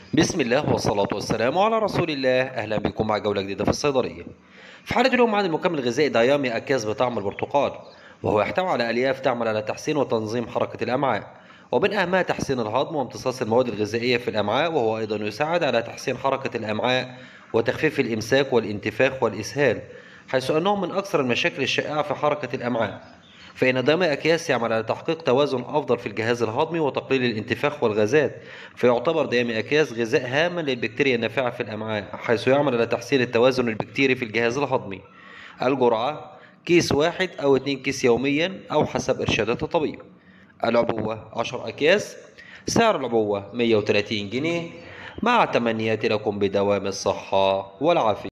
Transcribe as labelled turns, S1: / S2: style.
S1: بسم الله والصلاة والسلام على رسول الله. أهلا بكم مع جولة جديدة في الصيدلية. في حالة اليوم عن المكمل الغذائي دايامي أكياس بطعم البرتقال، وهو يحتوي على ألياف تعمل على تحسين وتنظيم حركة الأمعاء، ومن أهمها تحسين الهضم وامتصاص المواد الغذائية في الأمعاء، وهو أيضا يساعد على تحسين حركة الأمعاء وتخفيف الإمساك والانتفاخ والإسهال، حيث أنه من أكثر المشاكل الشائعة في حركة الأمعاء. فإن دمج أكياس يعمل على تحقيق توازن أفضل في الجهاز الهضمي وتقليل الانتفاخ والغازات، فيعتبر دمج أكياس غذاء هاما للبكتيريا النافعة في الأمعاء، حيث يعمل على تحسين التوازن البكتيري في الجهاز الهضمي. الجرعة: كيس واحد أو 2 كيس يوميا أو حسب إرشادات الطبيب. العبوة: 10 أكياس. سعر العبوة 130 جنيه، مع تمنياتي لكم بدوام الصحة والعافية.